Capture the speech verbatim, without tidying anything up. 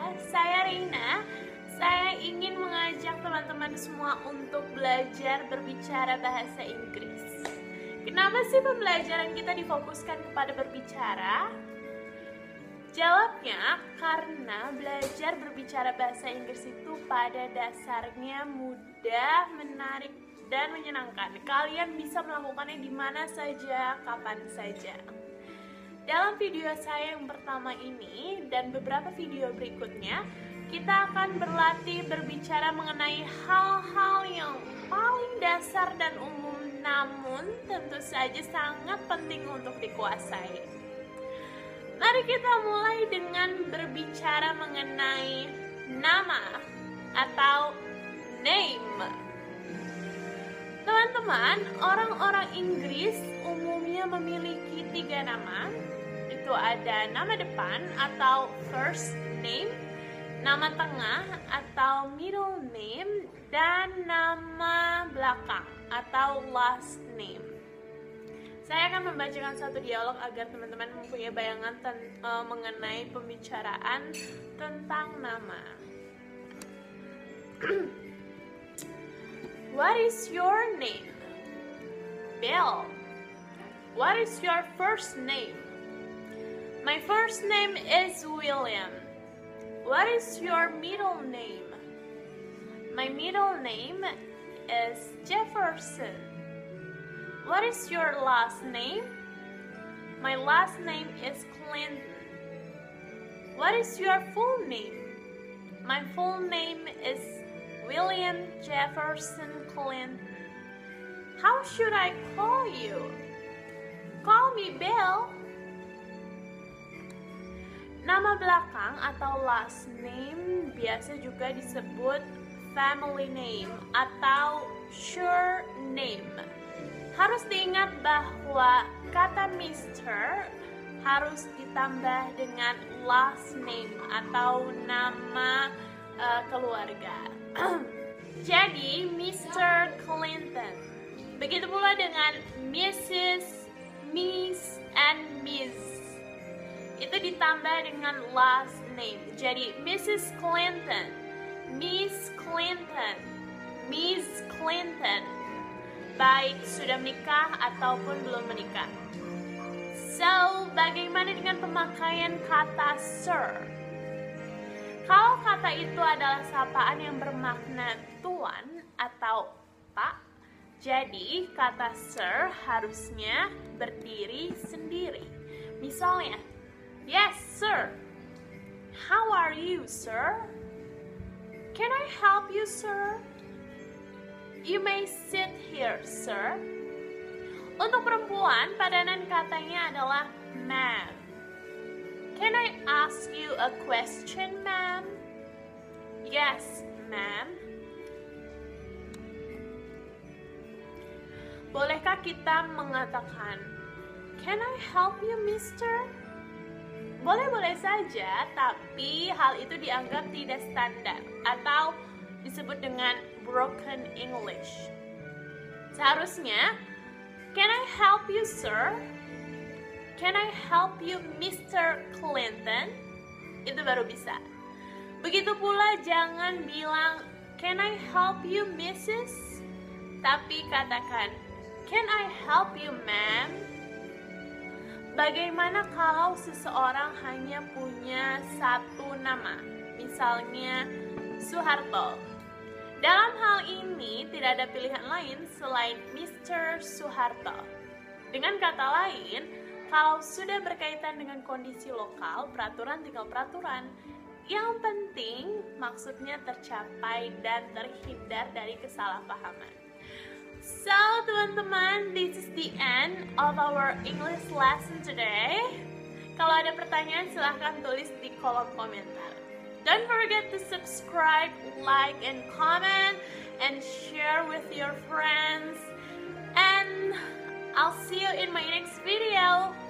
saya Reina. Saya ingin mengajak teman-teman semua untuk belajar berbicara bahasa Inggris. Kenapa sih pembelajaran kita difokuskan kepada berbicara? Jawabnya, karena belajar berbicara bahasa Inggris itu pada dasarnya mudah, menarik, dan menyenangkan. Kalian bisa melakukannya di mana saja, kapan saja. Dalam video saya yang pertama ini dan beberapa video berikutnya, kita akan berlatih berbicara mengenai hal-hal yang paling dasar dan umum, namun tentu saja sangat penting untuk dikuasai. Mari kita mulai dengan berbicara mengenai nama atau name. Teman-teman, orang-orang Inggris umumnya memiliki tiga nama. Itu ada nama depan atau first name, nama tengah atau middle name, dan nama belakang atau last name. Saya akan membacakan satu dialog agar teman-teman mempunyai bayangan ten- uh, mengenai pembicaraan tentang nama. What is your name? Bill. What is your first name? My first name is William. What is your middle name? My middle name is Jefferson. What is your last name? My last name is Clinton. What is your full name? My full name is William Jefferson Clinton. How should I call you? Call me Bill. Nama belakang atau last name biasa juga disebut family name atau surname. Harus diingat bahwa kata mister harus ditambah dengan last name atau nama uh, keluarga. Jadi mister Clinton. Begitu pula dengan missus, Miss, and Miss. Itu ditambah dengan last name. Jadi missus Clinton, Miss Clinton, Miss Clinton, baik sudah menikah ataupun belum menikah. So, bagaimana dengan pemakaian kata sir? Kalau kata itu adalah sapaan yang bermakna tuan atau pak, jadi kata sir harusnya berdiri sendiri. Misalnya, yes, sir. How are you, sir? Can I help you, sir? You may sit here, sir. Untuk perempuan, padanan katanya adalah ma'am. Can I ask you a question, ma'am? Yes, ma'am. Bolehkah kita mengatakan, can I help you, mister? Boleh-boleh saja, tapi hal itu dianggap tidak standar atau disebut dengan broken English. Seharusnya, can I help you, sir? Can I help you, mister Clinton? Itu baru bisa. Begitu pula jangan bilang, can I help you, missus? Tapi katakan, can I help you, ma'am? Bagaimana kalau seseorang hanya punya satu nama, misalnya Soeharto? Dalam hal ini tidak ada pilihan lain selain mister Soeharto. Dengan kata lain, kalau sudah berkaitan dengan kondisi lokal, peraturan tinggal peraturan. Yang penting maksudnya tercapai dan terhindar dari kesalahpahaman. So, teman-teman, this is the end of our English lesson today. Kalau ada pertanyaan, silahkan tulis di kolom komentar. Don't forget to subscribe, like, and comment, and share with your friends. And I'll see you in my next video.